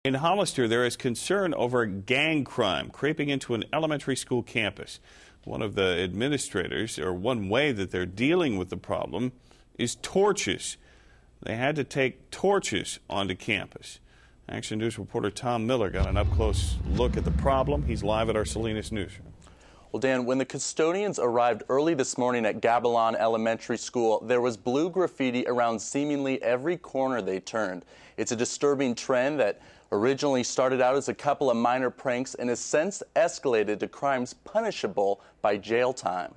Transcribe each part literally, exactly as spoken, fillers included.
In Hollister, there is concern over gang crime creeping into an elementary school campus. One of the administrators, or one way that they're dealing with the problem, is torches. They had to take torches onto campus. Action News reporter Tom Miller got an up-close look at the problem. He's live at our Salinas newsroom. Well, Dan, when the custodians arrived early this morning at Gabalon Elementary School, there was blue graffiti around seemingly every corner they turned. It's a disturbing trend that originally started out as a couple of minor pranks and has since escalated to crimes punishable by jail time.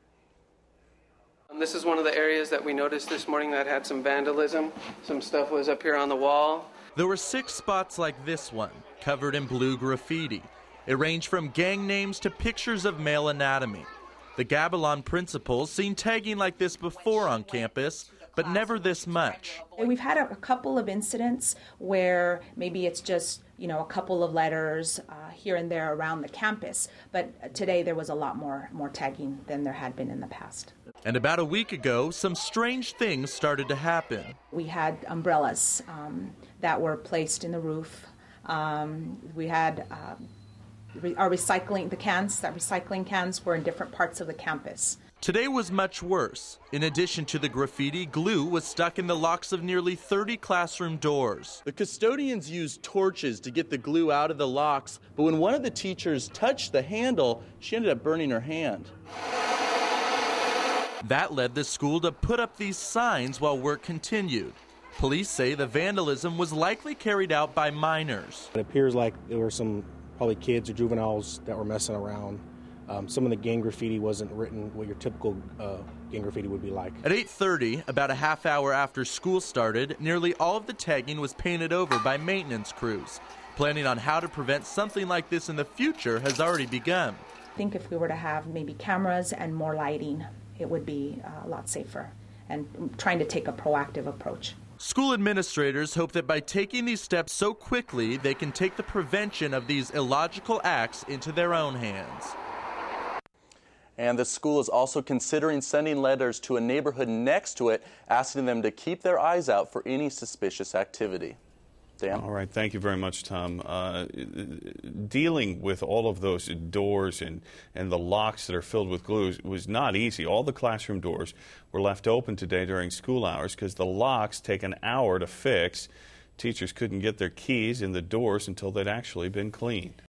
This is one of the areas that we noticed this morning that had some vandalism. Some stuff was up here on the wall. There were six spots like this one, covered in blue graffiti. It ranged from gang names to pictures of male anatomy. The Gabalon principal's seen tagging like this before on campus, but never this much. We've had a, a couple of incidents where maybe it's just, you know, a couple of letters uh, here and there around the campus, but today there was a lot more, more tagging than there had been in the past. And about a week ago, some strange things started to happen. We had umbrellas um, that were placed in the roof. Um, we had uh, re our recycling, the cans, that recycling cans were in different parts of the campus. Today was much worse. In addition to the graffiti, glue was stuck in the locks of nearly thirty classroom doors. The custodians used torches to get the glue out of the locks, but when one of the teachers touched the handle, she ended up burning her hand. That led the school to put up these signs while work continued. Police say the vandalism was likely carried out by minors. It appears like there were some probably kids or juveniles that were messing around. Um, some of the gang graffiti wasn't written what your typical uh, gang graffiti would be like. At eight thirty, about a half hour after school started, nearly all of the tagging was painted over by maintenance crews. Planning on how to prevent something like this in the future has already begun. I think if we were to have maybe cameras and more lighting, it would be a lot safer, and trying to take a proactive approach. School administrators hope that by taking these steps so quickly, they can take the prevention of these illogical acts into their own hands. And the school is also considering sending letters to a neighborhood next to it, asking them to keep their eyes out for any suspicious activity. Dan? All right, thank you very much, Tom. Uh, dealing with all of those doors and, and the locks that are filled with glue was not easy. All the classroom doors were left open today during school hours because the locks take an hour to fix. Teachers couldn't get their keys in the doors until they'd actually been cleaned.